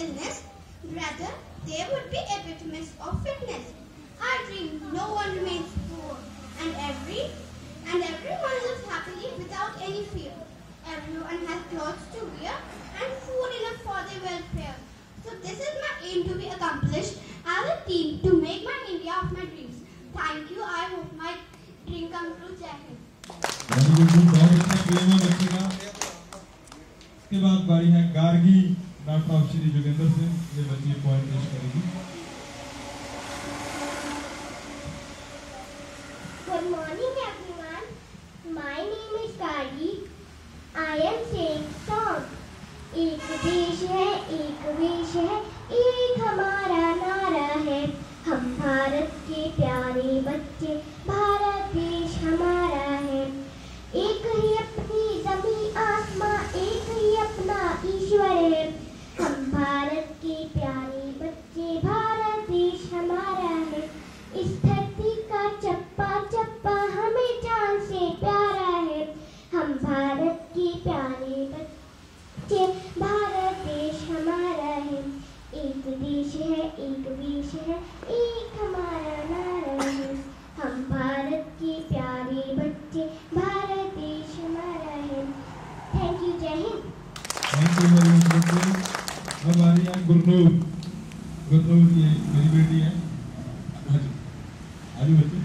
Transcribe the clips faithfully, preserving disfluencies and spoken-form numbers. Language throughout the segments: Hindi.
illness, rather they would be epitomes of fitness. I dream no one remains poor, and every and everyone lives happily without any fear. Everyone has clothes to wear and food enough for their welfare. So this is my aim to be accomplished as a team to make my India of my dreams. Thank you. I hope my dream come true. Jai Hind. इसके बाद बारी है गार्गी डॉक्टर ऑफ श्री जोगेंद्र सिंह। ये बच्ची पॉइंट पेश करेगी। Good morning everyone. My name is Gargi. I am saying song. एक देश है, एक वेश है, एक हमारा नारा है। हम भारत के प्यारे बच्चे, भारत देश हमारा है। एक ही अपनी जमीन आसमां, एक ही अपना ईश्वर है। हम भारत के प्यारे बच्चे, भारत देश हमारा है। इस धरती का चप्पा चप्पा हमें जान से प्यारा है। हम भारत के प्यारे बच्चे, भारत देश हमारा है। एक देश है, एक वेश है, एक हमारा नारा है। हम भारत के प्यारे बच्चे, भारत देश हमारा है। Thank you. जय Hind. Thank you very much बच्चे। अब आ रही है गुरनूर। गुरनूर ये मेरी बेटी है। आगे बच्चे।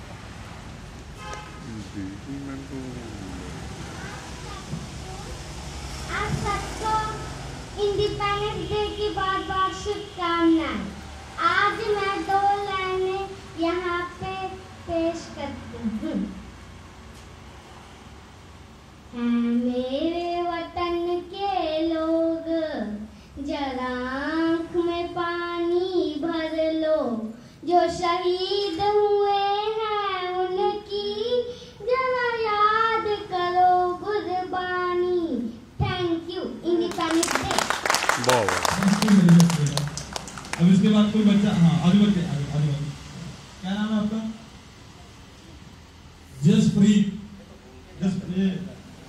आप सबको इंडिपेंडेंस डे की बहुत बहुत शुभकामनाएं। आज मैं दो लाइनें यहाँ पे पेश करती हूँ। हैं मेरे वतन के लोग, जरा आँख में पानी भर लो। जो शहीद हुए हैं उनकी जरा याद करो कुर्बानी। Thank you. Independence day. अब इसके बाद कोई बच्चा, हाँ आगे बढ़ते आगे आगे बढ़ते। क्या नाम है आपका? जसप्रीत। Jaspreet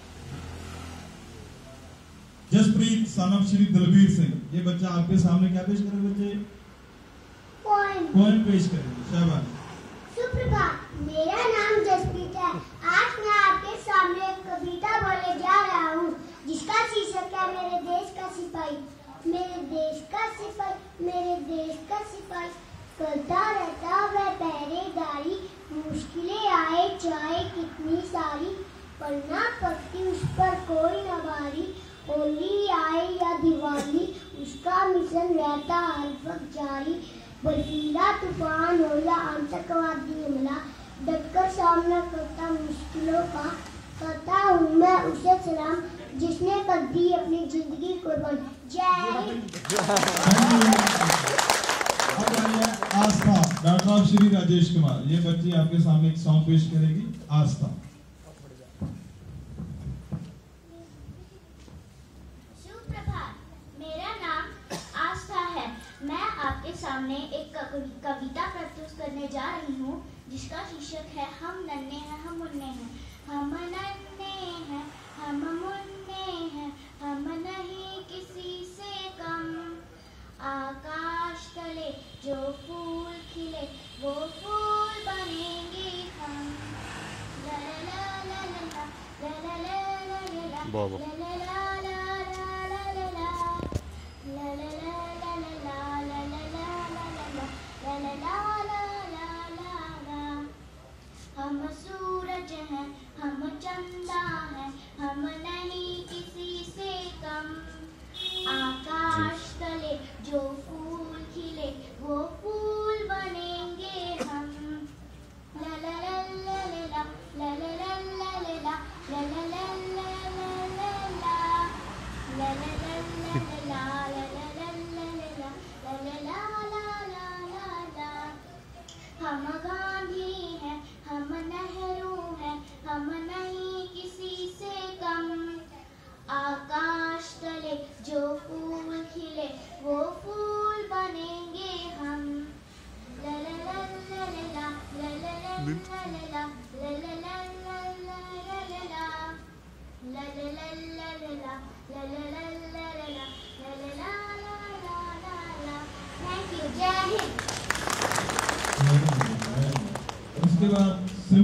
Jaspreet son of Shri Dalbir Singh. ये बच्चा आपके सामने क्या पेश करेगा बच्चे? पॉइंट पॉइंट पेश करेंगे। शाबाश। सुप्रभात। मेरा नाम जसप्रीत है। आज मैं आपके सामने एक कविता बोलने जा रहा हूँ जिसका शीर्षक है मेरे देश का सिपाही। मेरे देश का सिपाही, मेरे देश का सिपाही, करता रहता वह पहरेदारी। मुश्किलें आए चाहे कितनी सारी, पर ना पड़ती उस पर कोई न भारी। होली आए या दिवाली, उसका मिशन रहता हर वक्त जारी। बर्फीला तूफान हो या आतंकवादी हमला, डटकर सामना करता मुश्किलों का। करता हूँ मैं उसे सलाम जिसने कर दी अपनी जिंदगी कुर्बान। जय हिंद। Aastha daughter of Shri Rajesh Kumar. ये बच्ची आपके सामने एक सॉन्ग पेश करेगी। आस्था। सुप्रभात। मेरा नाम आस्था है। मैं आपके सामने एक कविता प्रस्तुत करने जा रही हूँ जिसका शीर्षक है हम नन्हे हैं हम मुन्ने हैं। हम नन्हे हैं हम मुन्ने हैं, हम नहीं किसी से कम। आकाश तले जो फूल खिले वो फूल बनेंगे हम। ला ला ला ला ला ला ला ला ला ला ला ला ला हम सूरज हैं हम चंदा हैं, हम नहीं किसी से कम। आकाश तले जो फूल खिले वो फूल बनेंगे हम। ला ला ला ला ला ला ला ला ला ला ला ला ला ला ला ला ला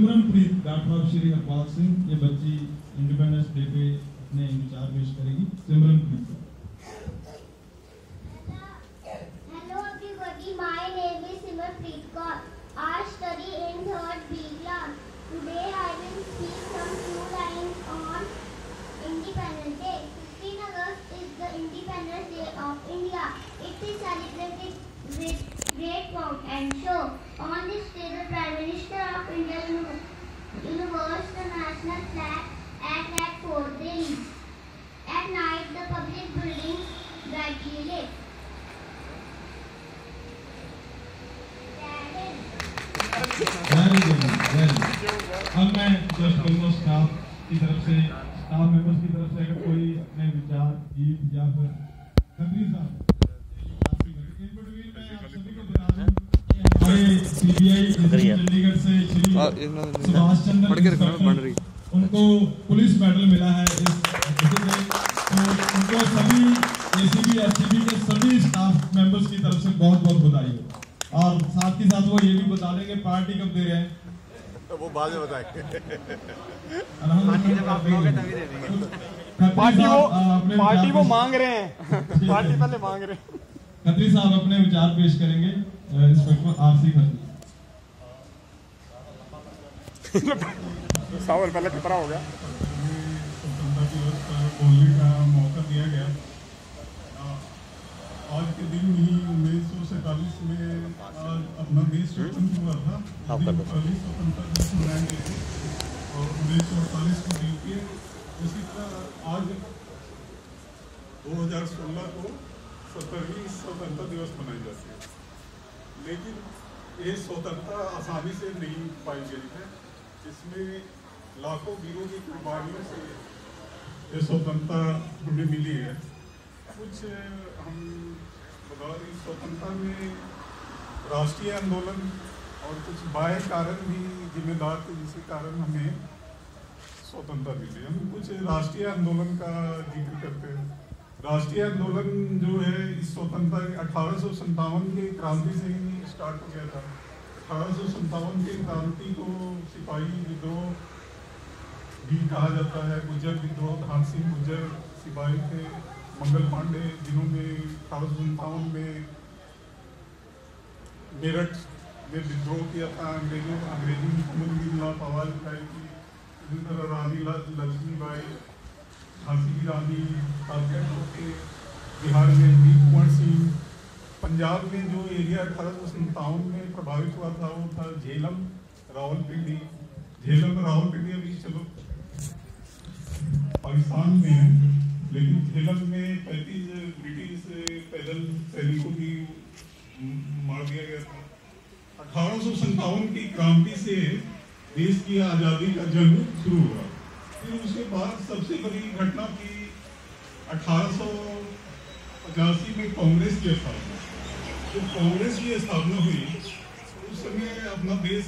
सिमरनप्रीत राठौर श्री हरपाल सिंह, ये बच्ची इंडिपेंडेंस डे पे अपने विचार पेश करेगी। Simranpreet. Hello everybody, my name is Simarpreet Kaur. I study in third B class. Today I will speak some few lines on Independence Day. fifteenth August is the Independence Day of India. It is celebrated with great pomp and show. On this day, the Prime Minister of India unveils the national flag at at Fort Delhi. At night, the public buildings brightly lit. Very good, very. अब मैं जस्ट करूँगा स्टाफ की तरफ से, स्टाफ मेंबर्स की तरफ से अगर कोई अपने विचार, गीत या फिर खत्री साहब इन बिटवीन में आप सभी को बता दूं कि हमारे सीबीआई चंडीगढ़ से श्री सुभाष चंद्र उनको पुलिस मेडल मिला है इस, तो उनको सभी एसीबी एससीबी के सभी स्टाफ मेंबर्स की तरफ से बहुत बहुत बधाई हो। और साथ ही साथ वो ये भी बता देंगे पार्टी कब दे रहे हैं, तो वो बाद में बताएंगे। पार्टी वो पार्टी वो मांग रहे हैं, पार्टी पहले मांग रहे हैं। खत्री साहब अपने विचार पेश करेंगे। Inspector RC Khatri. सावल पहले खतरा हो गया। बोलने का मौका दिया गया। आज के दिन ही उन्नीस सौ सैतालीस में आज अपना देश स्वतंत्र हुआ था। अड़तालीस स्वतंत्रता मनाए गए थे और उन्नीस सौ अड़तालीस को डी के उसी तरह आज दो हज़ार सोलह को सत्तरवीं स्वतंत्रता दिवस मनाई जाती है। लेकिन ये स्वतंत्रता आसानी से नहीं पाई गई है। इसमें लाखों वीरों की कुर्बानियों से ये स्वतंत्रता हमें मिली है। कुछ हम बता रही स्वतंत्रता में राष्ट्रीय आंदोलन और कुछ बाह्य कारण भी जिम्मेदार थे, जिसके कारण हमें स्वतंत्रता मिली। हम कुछ राष्ट्रीय आंदोलन का जिक्र करते हैं। राष्ट्रीय आंदोलन जो है इस स्वतंत्रता अठारह सौ संतावन के क्रांति से ही स्टार्ट हो गया था। अठारह सौ संतावन के क्रांति को सिपाही विद्रोह भी कहा जाता है। गुर्जर विद्रोह, धान सिंह गुर्जर सिपाही थे। मंगल पांडे जिन्होंने अठारह सौ संतावन में मेरठ में विद्रोह किया था, अंग्रेजों अंग्रेजी हुकूमत के खिलाफ आवाज उठाई थी। इसी तरह रानी लक्ष्मीबाई, झांसी की रानी, के बिहार में वीर कुंवर सिंह। पंजाब में जो एरिया अठारह सौ संतावन में प्रभावित हुआ था वो था झेलम, रावलपिंडी। झेलम रावलपिंडी अभी चलो पाकिस्तान में है, लेकिन झेलम में पैंतीस ब्रिटिश पैदल सैनिकों की मार दिया गया था। अठारह सौ संतावन की क्रांति से देश की आज़ादी का जंग शुरू हुआ। फिर उसके बाद सबसे बड़ी घटना थी अठारह सौ पचासी में कांग्रेस की स्थापना। जब कांग्रेस की स्थापना हुई उस समय अपना देश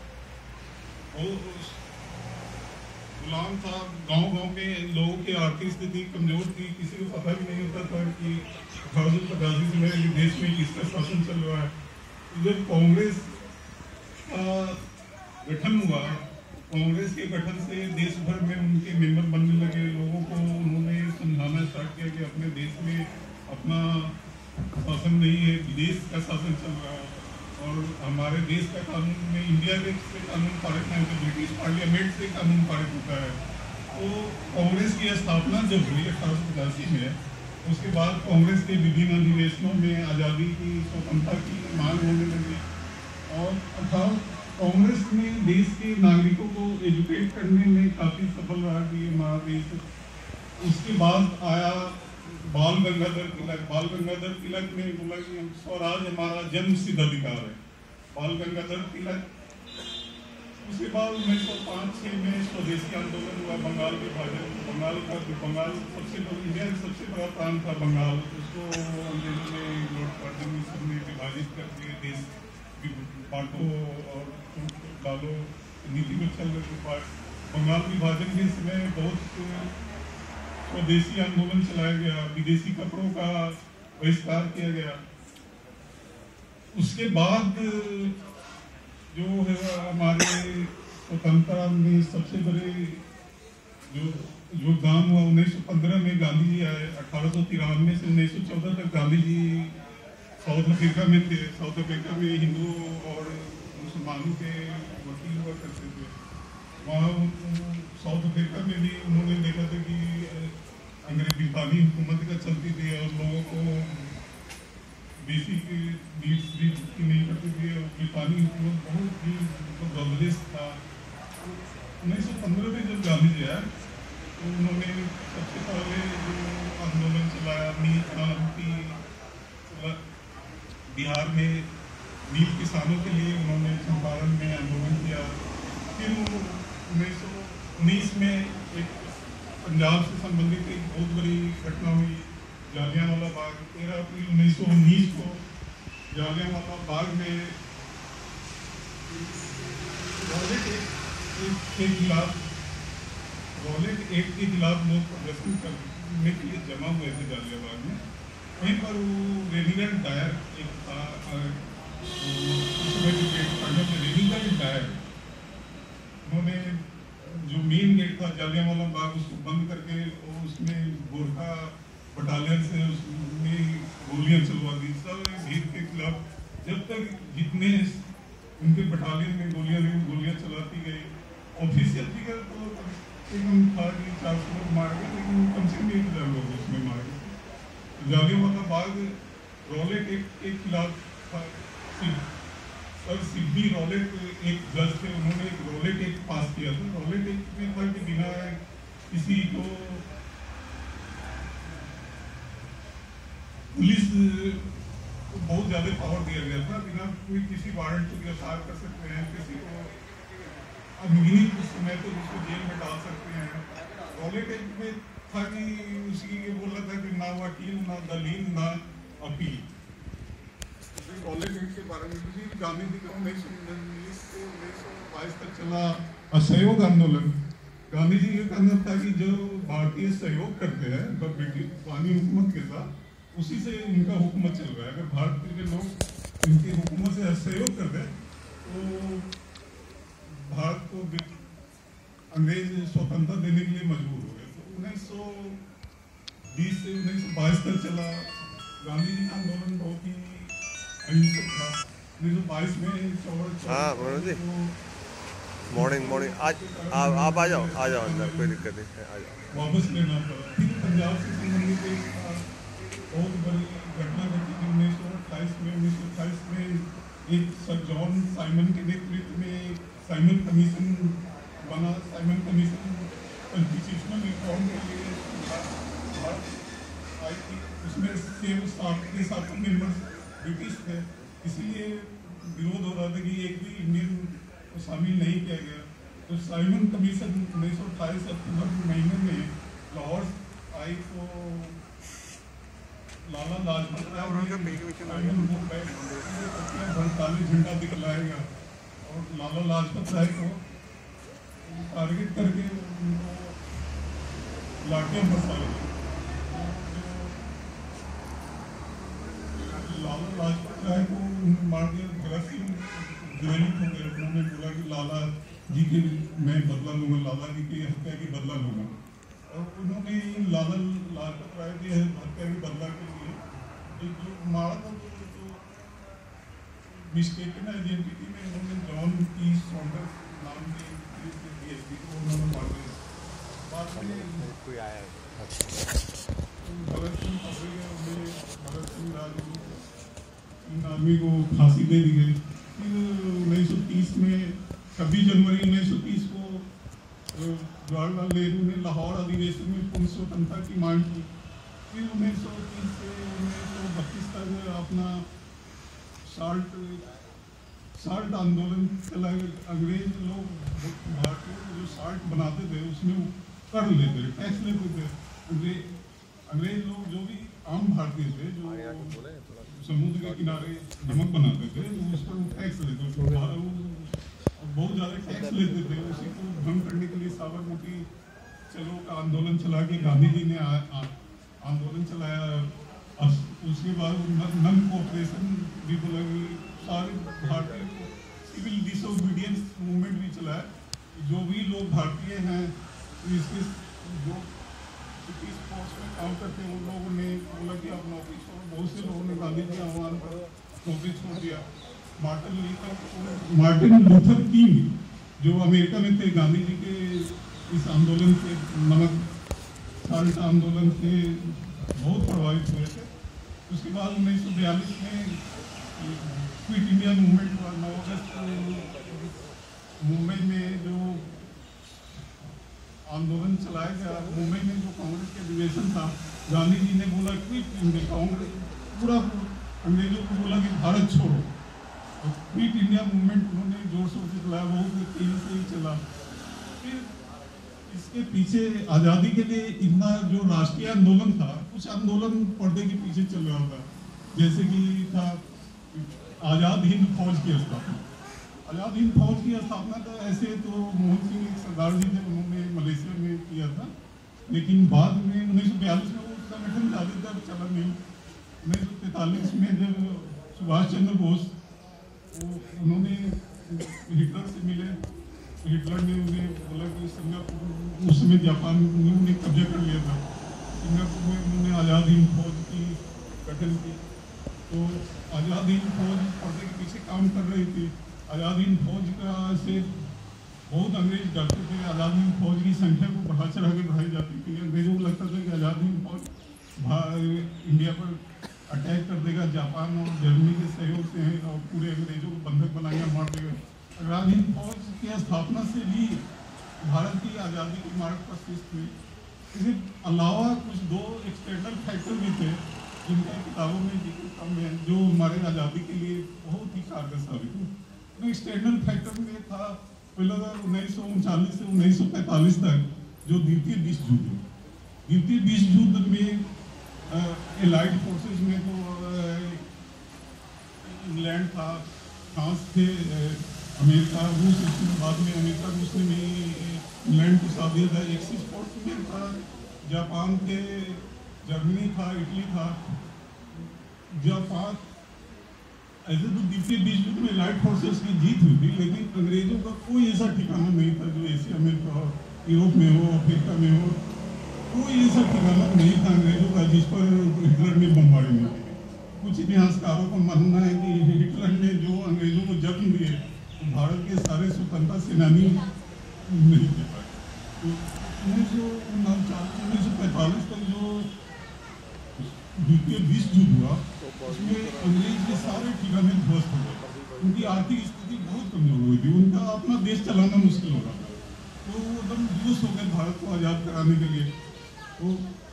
गुलाम था। गांव-गांव में लोगों की आर्थिक स्थिति कमजोर थी। किसी को पता भी नहीं होता था कि अठारह सौ पचासी में देश में किसका शासन चल रहा है। जब कांग्रेस का गठन हुआ, कांग्रेस के गठन से देश भर में उनके मेंबर बनने लगे। लोगों को उन्होंने समझाना स्टार्ट किया कि अपने देश में अपना शासन नहीं है, विदेश का शासन चल रहा है और हमारे देश का कानून में इंडिया के से कानून पारित नहीं होता, ब्रिटिश पार्लियामेंट से कानून पारित होता है। तो कांग्रेस की स्थापना जब हुई अठारह सौ पचासी में, उसके बाद कांग्रेस के विभिन्न अधिवेशनों में आज़ादी की, स्वतंत्रता की मांग होने लगी और अठारह कांग्रेस ने देश के नागरिकों को एजुकेट करने में काफ़ी सफल रहा कि हमारा देश। उसके बाद आया बाल गंगाधर तिलक। बाल गंगाधर तिलक ने बोला कि हम स्वराज हमारा जन्म सिद्ध अधिकार है, बाल गंगाधर तिलक। उसके बाद उन्नीस सौ पाँच छः में स्वदेशी आंदोलन हुआ, बंगाल विभाजन। बंगाल का बंगाल सबसे इंडिया का सबसे बड़ा प्रांत था बंगाल, उसको अंग्रेजों ने लॉर्ड कार्जन ने विभाजित करके देश बांटो और डालो नीति में चल रहे। बंगाल विभाजन के समय बहुत स्वदेशी आंदोलन चलाया गया, विदेशी कपड़ों का बहिष्कार किया गया। उसके बाद जो है हमारे स्वतंत्रता में सबसे बड़े जो योगदान हुआ उन्नीस सौ पंद्रह में गांधी जी आए। अठारह सौ तिरानवे से उन्नीस सौ चौदह तक गांधी जी साउथ अफ्रीका में थे। साउथ अफ्रीका में हिंदुओं और मुसलमानों के वकील हुआ करते थे। वहाँ साउथ अफ्रीका में भी उन्होंने देखा था कि अंग्रेज ब्रितानी हुकूमत का चलती थी और लोगों को बेसिक नीड्स भी नहीं करती थी और ब्रितानी हुकूमत बहुत ही गलत था। उन्नीस सौ पंद्रह में जब गांधी जी आए तो उन्होंने सबसे पहले जो आंदोलन चलाया नील क्रांति, बिहार में नील किसानों के लिए उन्होंने चंपारण में आंदोलन किया। फिर उन्नीस सौ उन्नीस में एक पंजाब से संबंधित एक बहुत बड़ी घटना हुई, जालियांवाला बाग। तेरह अप्रैल उन्नीस सौ उन्नीस को जालियांवाला बाग में रॉलेट एक्ट के खिलाफ रॉलेट एक्ट के खिलाफ लोग प्रदर्शन करने के लिए जमा हुए थे जालियांवाला में। वहीं पर वो रेनिगन डायर एक था, रेनिगन डायर, उन्होंने जो मेन गेट था जालियांवाला बाग उसको बंद करके उसमें गोरखा बटालियन से उसमें गोलियां चलवा दी। सब भीड़ के खिलाफ जब तक जितने उनके बटालियन में गोलियां गोलियां चलाती गई। ऑफिशियल फिगर तो एकदम था कि चार सौ लोग मारे गए, लेकिन कम से कम एक हज़ार लोग उसमें मारे गए। जालियांवाला बाग रॉलेट एक्ट के खिलाफ था। सर सिड्नी रॉलेट एक जज थे, उन्होंने एक रॉलेट एक्ट पास किया था। रॉलेट एक्ट में था कि बिना किसी को पुलिस को बहुत ज़्यादा पावर दिया गया था, बिना कोई किसी वारंट को गिरफ्तार कर सकते हैं, किसी को अनगिनत समय तक उसको जेल में डाल सकते हैं। रॉलेट एक्ट में था कि उसकी ये बोला था कि ना वकील, ना दलील, ना अपील। रॉलेट एक्ट के बारे में किसी गांधी जी का उन्नीस सौ उन्नीस से उन्नीस सौ बाईस तक चला असहयोग आंदोलन। गांधी जी ये कहना था कि जो भारतीय सहयोग करते हैं ब्रिटिश हुकूमत के साथ, उसी से उनका हुकूमत चल रहा है। अगर भारत के लोग इनकी हुकूमत से सहयोग कर दें तो भारत को अंग्रेज स्वतंत्रता देने के लिए मजबूर हो गए। तो उन्नीस सौ बीस से उन्नीस सौ बाईस तक चला गांधी जी का आंदोलन, बहुत ही अहिंसक था। उन्नीस सौ बाईस में चौड़ मॉर्निंग मॉर्निंग आज आप आप आ जाओ आ जाओ अंदर, कोई दिक्कत नहीं है, आ जाओ। वापस लेना पड़ा। फिर पंजाब से संबंधित एक बहुत बड़ी घटना घटी थी उन्नीस सौ अट्ठाईस में। उन्नीस सौ अट्ठाईस में एक सर जॉन साइमन के नेतृत्व में साइमन कमीशन बना। साइमन कमीशन कॉन्स्टिट्यूशनल रिफॉर्म के लिए आई थी। उसमें सिर्फ सात के सात मेंबर्स ब्रिटिश थे, इसीलिए विरोध हो रहा था कि एक भी इंडियन को शामिल नहीं किया गया। तो साइमन कमीशन उन्नीस सौ अट्ठाईस अक्टूबर महीने में लाहौर आई। तो लाला लाजपत राय काली झंडा दिखलाएगा और लाला लाजपत राय को टारगेट करके उनको लाठियां बरसाई। लाला लाजपत राय को मार दिया। भगत सिंह ज्वलित हो गए। उन्होंने बोला कि लाला जी के मैं बदला लूंगा, लाला जी की हत्या की बदला लूंगा। और उन्होंने लाला लाजपत राय की हत्या की बदला के लिए एक जो मारा था तो, तो मिस्टेकन आइडेंटिटी में उन्होंने जॉन टी सॉन्डर्स नाम के डीएसपी को उन्होंने मार दिया। बाद में कोई आया भगत सिंह पकड़े गए, भगत सिंह राजगुरु इन आदमी को फांसी दे दी गई। फिर उन्नीस सौ तीस में छब्बीस जनवरी उन्नीस सौ तीस को जवाहरलाल नेहरू ने लाहौर अधिवेशन में पूर्ण स्वतंत्रता की मांग की। फिर उन्नीस सौ तीस से उन्नीस सौ बत्तीस तक अपना साल्ट साल्ट आंदोलन चलाए। अंग्रेज लोग भारतीयों को जो साल्ट बनाते थे उसमें कर लेते थे, टैक्स लेते थे। अंग्रेज अंग्रेज लोग जो भी आम भारतीय थे जो समुद्र के किनारे नमक बनाते थे उस पर टैक्स लेते थे, बहुत ज़्यादा टैक्स लेते थे। उसी को भंग करने के लिए साबरमती चलो का आंदोलन चला के गांधी जी ने आंदोलन चलाया। उसके बाद नन कोऑपरेशन भी बोला कि सारे भारतीय सिविल डिसोबीडियंस मूवमेंट भी चलाया। जो भी लोग भारतीय हैं इसके जो इस पोस्ट में काम करते हैं उन लोगों ने बोला कि आप नौकरी छोड़ो। बहुत से लोगों ने गांधी के आह्वान पर नौकरी छोड़ दिया। Martin Luther Martin Luther King जो अमेरिका में थे, गांधी जी के इस आंदोलन से, नमक साल्ट आंदोलन से बहुत प्रभावित हुए थे। उसके बाद उन्नीस सौ बयालीस में क्विट इंडिया मूवमेंट हुआ। नौ अगस्त मुंबई में जो आंदोलन चलाया गया, मुंबई में जो कांग्रेस के अधिवेशन था, गांधी जी ने बोला क्विट इंडिया, कांग्रेस पूरा अंग्रेजों को बोला कि भारत छोड़ो। और क्विट इंडिया मूवमेंट उन्होंने जोर शोर से चलाया, बहुत तेजी से ही चला। फिर इसके पीछे आज़ादी के लिए इतना जो राष्ट्रीय आंदोलन था, कुछ आंदोलन पर्दे के पीछे चल रहा था। जैसे कि था आज़ाद हिंद फौज की स्थापना। आज़ाद हिंद फौज की स्थापना तो ऐसे तो मोहन सिंह एक सरदार जी थे, उन्होंने मलेशिया में किया था, लेकिन बाद में उन्नीस सौ बयालीस में वो संगठन ज़्यादातर चला नहीं। उन्नीस सौ तैंतालीस में जब सुभाष चंद्र बोस उन्होंने हिटलर से मिले, हिटलर ने उन्हें बोला कि सिंगापुर, उस समय जापान ने कब्जा कर लिया था, सिंगापुर में उन्होंने आज़ाद हिंद फौज की गठन की। तो आज़ाद हिंद फौज पर्दे के पीछे काम कर रही थी। आज़ाद हिंद फौज का से बहुत अंग्रेज डरते थे। आज़ाद हिंद फौज की संख्या को बढ़ा चढ़ा के बढ़ाई जाती थी। अंग्रेजों को लगता था कि आज़ाद हिंद फौज इंडिया पर अटैक कर देगा, जापान और जर्मनी के सहयोग से है, और पूरे अंग्रेजों को बंधक बनाएगा, मार देगा। आज़ाद हिंद फौज की स्थापना से भी भारत की आज़ादी की मार्ग पर शिस्त हुई। इसके अलावा कुछ दो एक्सटर्नल फैक्टर भी थे जिनका किताबों में जिक्र कम है, जो हमारे आज़ादी के लिए बहुत ही कारगर साबित हुए। एक्सटर्नल फैक्टर में था पहला उन्नीस सौ उनचालीस से उन्नीस सौ पैंतालीस तक जो द्वितीय विश्व युद्ध। द्वितीय विश्व युद्ध में एलाइड फोर्सेस में तो इंग्लैंड था, फ्रांस थे, अमेरिका, रूस, इसके बाद में अमेरिका रूस ने भी इंग्लैंड को साथ दिया था। एक्सिस फोर्स में था, जापान थे, जर्मनी था, इटली था। जापान ऐसे तो द्वितीय विश्व युद्ध में एलाइड फोर्सेस की जीत हुई थी, लेकिन अंग्रेजों का कोई ऐसा ठिकाना नहीं था जो एशिया में हो, यूरोप में हो, अफ्रीका में हो, कोई ऐसा ठिकाना नहीं था अंग्रेजों का जिस पर हिटलर ने बमबारी नहीं की। कुछ इतिहासकारों का मानना है कि हिटलर ने जो अंग्रेजों को जख्म दिए तो भारत के सारे स्वतंत्रता सेनानी नहीं दे पाए। तो उन्नीस सौ उनचास उन्नीस सौ पैंतालीस तक जो द्वितीय विश्व युद्ध हुआ उसमें अंग्रेज के सारे ठिकाने ध्वस्त हो गए। उनकी आर्थिक स्थिति बहुत कमजोर हुई थी, उनका अपना देश चलाना मुश्किल हो रहा था। तो वो एकदम जुलूस हो गए भारत को आज़ाद कराने के लिए। तो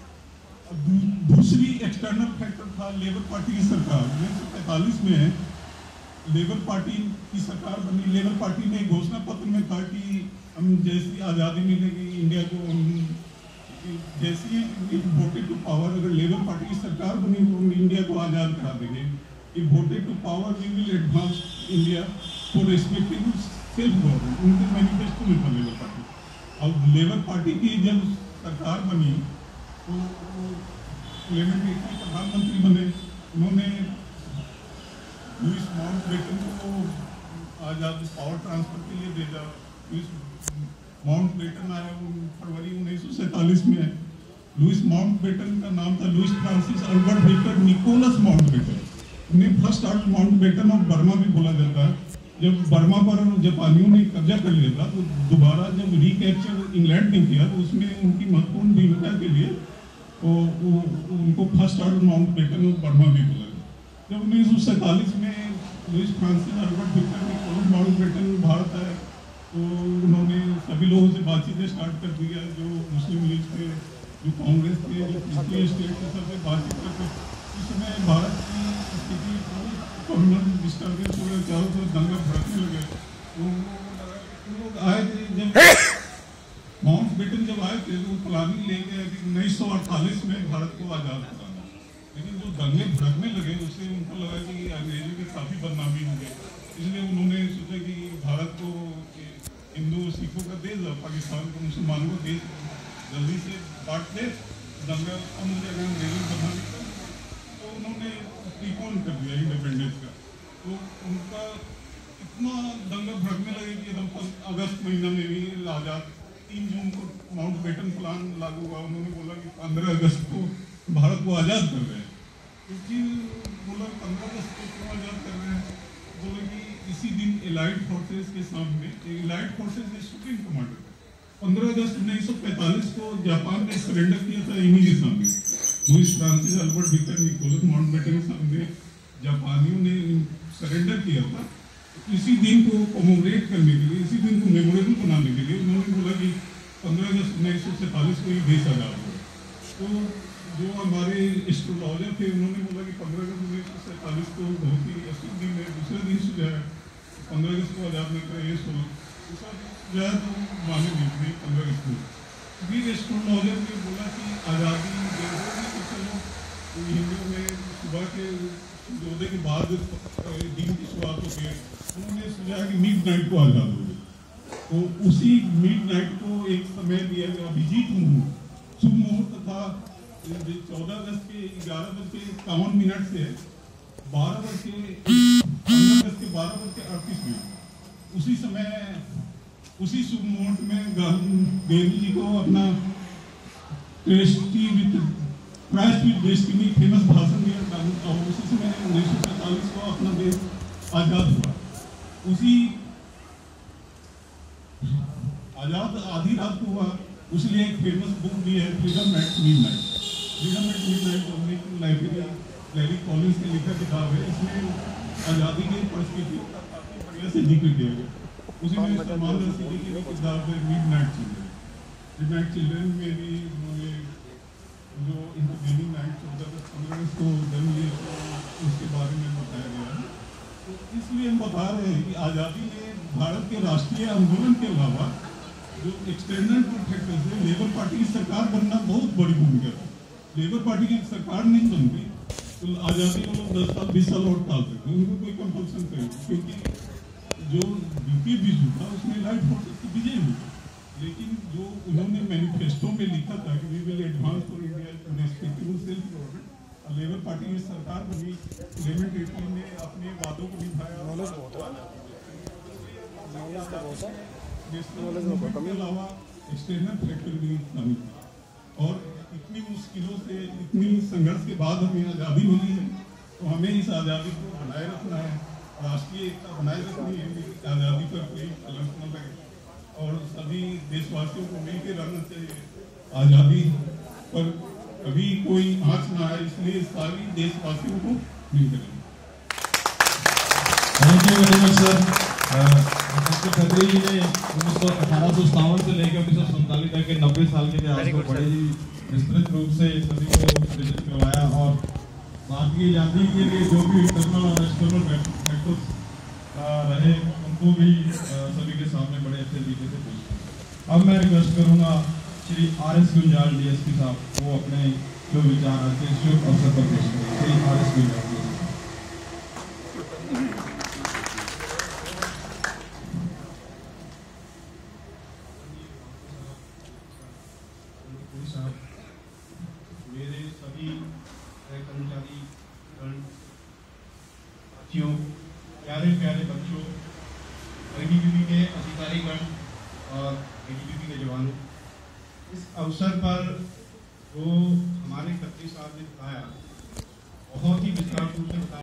दूसरी एक्सटर्नल फैक्टर था लेबर पार्टी की सरकार। उन्नीस सौ पैंतालीस में लेबर पार्टी की सरकार बनी। लेबर पार्टी ने घोषणा पत्र में कहा कि हम जैसी आज़ादी मिलेगी इंडिया को, जैसी वोटेड टू पावर, अगर लेबर पार्टी की सरकार बनी तो हम इंडिया को आज़ाद करा देंगे। कि voted to power we will advance India for respecting self government, उनके मैनिफेस्टो में था लेबर पार्टी। अब लेबर पार्टी की जब सरकार बनी तो लेबर के प्रधानमंत्री बने, उन्होंने लुइस माउंटबेटन को आज़ाद पावर ट्रांसफर के लिए भेजा। लुइस माउंटबेटन आया फरवरी उन्नीस सौ सैंतालीस में। लुइस माउंटबेटन का नाम था Louis Francis Albert Victor Nicholas Mountbatten. उन्हें first earl Mountbatten of Burma भी बोला जाता है। जब बर्मा पर जापानियों ने कब्जा कर लिया था तो दोबारा जब रिकैप्चर इंग्लैंड ने किया तो उसमें उनकी महत्वपूर्ण भूमिका के लिए तो उनको first earl Mountbatten of Burma भी बोला गया। जब उन्नीस सौ सैंतालीस में Louis Francis Albert Victor Nicholas Mountbatten Bharat आए तो उन्होंने सभी लोगों से बातचीत स्टार्ट कर दिया, जो मुस्लिम लीग थे, जो कांग्रेस थे, जो पिछले स्टेट के सबसे बातचीत करते। उस समय भारत की स्थिति कम्युनल डिस्टर्बेंस हो गया, चारों तरफ दंगे भड़कने लगे। तो लोग आए थे, जब माउंटबेटन जब आए थे तो प्लानिंग लेके आए कि उन्नीस सौ अड़तालीस में भारत को आज़ाद कराना। लेकिन जो दंगे भड़कने लगे उससे उनको लगा कि अंग्रेजों की काफ़ी बदनामी हो गई, इसलिए उन्होंने सोचा कि भारत को हिंदू सिखों का देश, पाकिस्तान को मुसलमानों का देश जल्दी से बांट दे, दंगा कम हो जाएगा, अंग्रेजों को बदनामी कम। तो उन्होंने प्रीपोन कर दिया इंडिपेंडेंस का। तो उनका इतना दंगा भड़कने लगे कि एकदम अगस्त महीना में भी आजाद तीन जून को माउंटबेटन प्लान लागू हुआ। उन्होंने बोला कि पंद्रह अगस्त को भारत को आज़ाद कर रहे हैं। क्योंकि बोला पंद्रह अगस्त को क्यों आज़ाद कर रहे हैं, बोला कि इसी दिन एलाइड फोर्सेस के सामने, एलाइड फोर्सेस के सुप्रीम कमांडर पंद्रह अगस्त उन्नीस सौ पैंतालीस को जापान ने सरेंडर किया था इन्हीं के सामने। Louis Francis Albert Victor Nicholas Mountbatten के सामने जापानियों ने सरेंडर किया था। इसी दिन को कॉमेमोरेट करने के लिए, इसी दिन को मेमोरेबल बनाने के लिए उन्होंने बोला कि पंद्रह अगस्त उन्नीस सौ सैंतालीस को ही देश आज़ाद हुआ। तो जो हमारे एस्ट्रोलॉजर थे उन्होंने बोला कि पंद्रह अगस्त उन्नीस सौ सैंतालीस को बहुत ही अशुभ दिन है, दूसरे दिन जो है पंद्रह अगस्त को आज़ाद नहीं करें, ये सोलह जो है तो माने नहीं पंद्रह अगस्त को। फिर एस्ट्रोलॉजर ने बोला कि आज़ादी तो चलो हिंदुओं में सुबह के सूर्योदय के बाद दिन की शुरुआत होती है, उन्होंने सोचा कि मिड नाइट को आज़ाद हो गए। तो उसी मिड नाइट को एक समय दिया गया अभिजीत मुहूर्त, शुभ मुहूर्त था चौदह अगस्त के ग्यारह बज के इक्यावन मिनट से बारह बज के पंद्रह अगस्त के बारह बज के अड़तीस मिनट। उसी समय उसी शुभ मुहूर्त में गांधी जी को अपना tryst with tryst with destiny famous भाषण दिया और उसी समय उन्नीस सौ सैंतालीस को अपना देश आज़ाद हुआ। उसी आज़ाद आधी रात को हुआ, उसलिए एक फेमस बुक भी है Freedom at Midnight. Freedom at Midnight Dominique Lapierre Larry Collins ने लिखा किताब है। इसमें आज़ादी की परिस्थितियों का काफ़ी बढ़िया से जिक्र किया गया। उसी में सलमान रशीदी की भी किताब है मिडनाइट चिल्ड्रन। मिडनाइट चिल्ड्रन में भी उन्होंने जो इंटरवेनिंग नाइट चौदह अगस्त पंद्रह अगस्त को जन्म लिए तो उसके बारे में बताया गया है। तो इसलिए हम बता रहे हैं कि आज़ादी में भारत के राष्ट्रीय आंदोलन के अलावा जो एक्सटर्नल फैक्टर्स है, लेबर पार्टी की सरकार बनना बहुत बड़ी भूमिका थी। लेबर पार्टी की सरकार नहीं बनती तो आज़ादी को लोग दस साल बीस साल और टाल सकते, उनको कोई कंपल्सन करेगी। क्योंकि जो यूपी बीजू था उसमें लाइट फोर्सेस की विजय हुई, लेकिन जो उन्होंने मैनिफेस्टो में लिखा था कि we will advance for India respectable self government, Labour party की सरकार बनी, इलेवन एटी ने अपने वादों को निभाया। के अलावा एक्सटर्नल फैक्टर भी शामिल थी और इतनी मुश्किलों से इतनी संघर्ष के बाद हमें आज़ादी मिली है, तो हमें इस आज़ादी को बनाए रखना है, राष्ट्रीय एकता बनाए रखनी है, आज़ादी पर कोई कलंक न लगे और सभी देशवासियों को मिलकर रहना चाहिए। आज़ादी पर कभी कोई आँच ना आए, इसलिए सारी देशवासियों को मिलकर रहना। Thank you very much sir. Khatri ji ने उन्नीस सौ अठारह सौ सत्तावन से लेकर उन्नीस सौ सैंतालीस तक के नब्बे साल के इतिहास को बड़े ही विस्तृत रूप से सभी को प्रेजेंट करवाया और बात की आज़ादी के लिए जो भी इंटरनल और एक्सटर्नल फैक्टर्स रहे उनको भी सभी के सामने बड़े अच्छे तरीके से पेश किया। अब मैं रिक्वेस्ट करूँगा Shri R S Gunjal D S P साहब वो अपने जो विचार आज के शुभ अवसर पर पेश करें। Shri R S Gunjal D S P. मेरे सभी कर्मचारी साथियों, प्यारे प्यारे बच्चों, आईटीबीपी के अधिकारीगण और आईटीबीपी के जवानों, इस अवसर पर जो हमारे खत्री साहब ने बताया बहुत ही विस्तार रूप से